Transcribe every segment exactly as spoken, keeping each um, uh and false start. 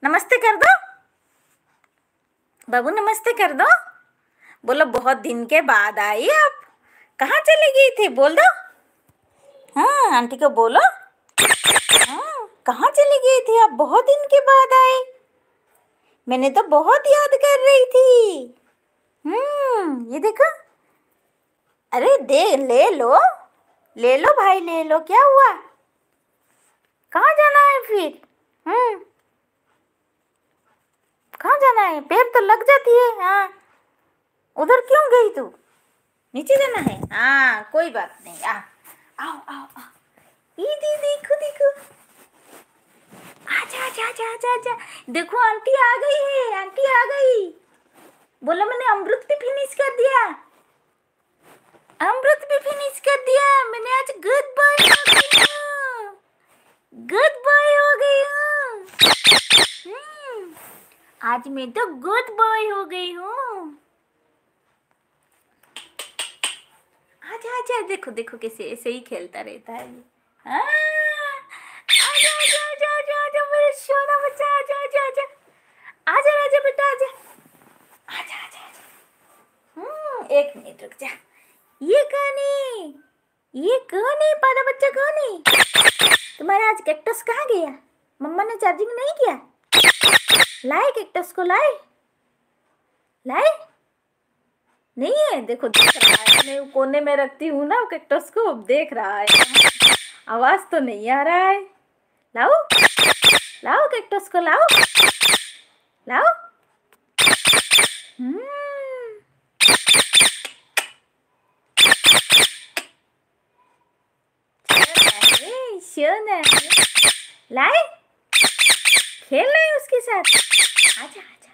नमस्ते कर दो बाबू, नमस्ते कर दो। बोलो बहुत दिन के बाद आई आप, कहाँ चली गई थी बोल दो। हाँ आंटी को बोलो। हाँ कहाँ चली गई थी आप, बहुत दिन के बाद आई। मैंने तो बहुत याद कर रही थी। हम्म ये देखो, अरे दे ले लो, ले लो भाई ले लो, क्या हुआ, कहाँ जाना है फिर। हम्म कहाँ जाना है, पैर तो लग जाती है। हाँ उधर क्यों गई तू, नीचे जाना है। हाँ कोई बात नहीं, आ आओ आओ आओ, ये देखो देखो, आजा आजा आजा आजा आजा, देखो आंटी आ गई है, आंटी आ गई। बोलो मैंने अमृत भी फिनिश कर दिया, अमृत भी फिनिश कर दिया। मैंने आज गुड बॉय हो गई हूँ, गुड बॉय हो गई हूँ। हम्म आज मैं तो गुड बॉय हो गई हूँ। आजा आजा, देखो देखो कैसे ऐसे ही खेलता रहता है ये। हाँ आजा आजा आजा आजा आजा मेरा सोना बच्चा, आजा आजा आजा आजा आजा बेटा आजा आजा आजा आजा। हम्म एक मिनट रुक जा, ये कौन है, ये कौन है, पादा बच्चा कौन है। तुम्हारा आज कैक्टस कहाँ गया, मम्मा ने चार्जिंग नहीं किया, लाए कैक्टस को, लाए लाए नहीं है। देखो देख रहा है, मैं कोने में रखती हूँ ना कैक्टस को, देख रहा है, आवाज तो नहीं आ रहा है। लाओ लाओ कैक्टस को, लाओ लाओ। हम्म सोना है, लाए खेलना है उसके साथ, आजा आजा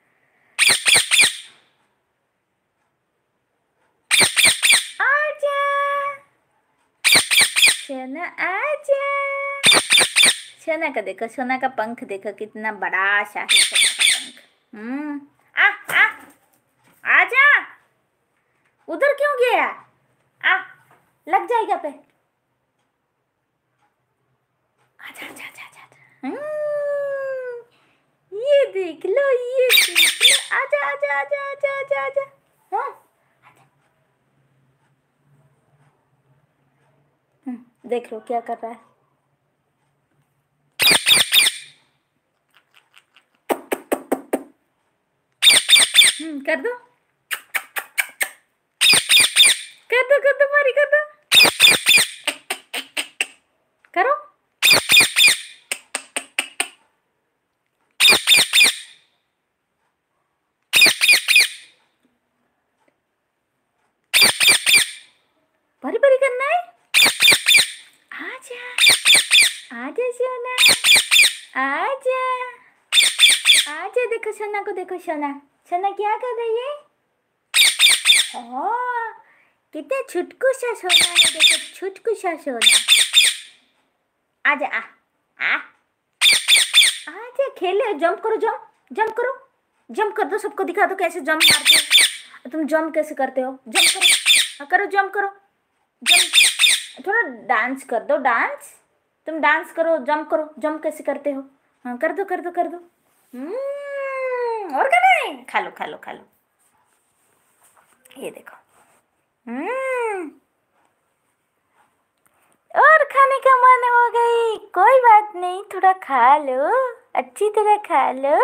आजा सोना आजा। सोना का देखो, सोना का पंख देखो कितना बड़ा सा है सोना का पंख। हम्म आ आ आजा, उधर क्यों गया, आ लग जाएगा पे, आजा आजा आजा आजा। हम्म ये देख लो, ये देख लो, आजा आजा आजा आजा आजा आजा। हाँ देख लो क्या कर रहा है। हम्म कर दो कर दो कर दो मारी, कर दो, करो। बारी बारी करना है, आजा आजा सोना, आजा आजा। देखो सोना को, देखो सोना, सोना क्या कर रही है। ओह कितना छुटकू सा सोना है, देखो छुटकू सा सोना। आजा आ आ आजा खेले, जंप करो, जंप जंप करो, जंप कर दो, सबको दिखा दो कैसे जंप मारते हो तुम, जंप कैसे करते हो, जंप करो, हाँ करो जंप करो, जंप थोड़ा डांस कर दो, डांस तुम डांस करो, जंप करो, जंप कैसे करते हो, हाँ कर दो कर दो कर दो। हम्म और करना है, खा लो खा लो खा लो, ये देखो। हम्म और खाने का मन हो गई, कोई बात नहीं, थोड़ा खा लो, अच्छी तरह खा लो।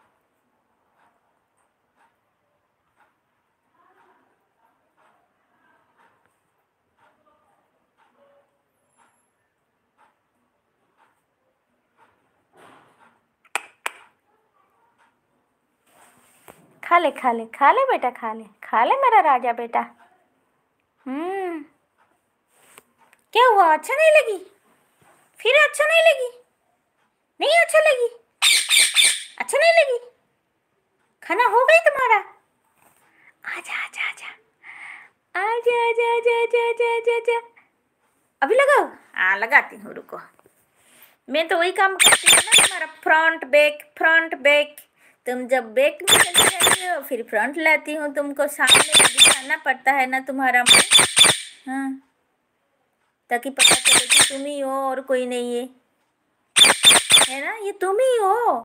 खा ले खा ले खा ले बेटा, खा ले खा ले मेरा राजा बेटा। हम्म क्या हुआ, अच्छा नहीं लगी, फिर अच्छा नहीं लगी, नहीं अच्छा लगी, अच्छा नहीं लगी, खाना हो गई तुम्हारा, आजा आजा आजा आजा आजा आजा आजा आजा आजा आजा। अभी लगाओ, हाँ लगाती हूँ रुको, मैं तो वही काम करती हूँ ना तुम्हारा, फ्रंट बैक फ्रंट बैक। तुम जब बैक में चली जाती हो फिर फ्रंट लाती हूँ, तुमको सामने दिखाना पड़ता है ना तुम्हारा मुँह, हाँ ताकि पता चले कि तुम ही हो और कोई नहीं है, है ना, ये तुम ही हो।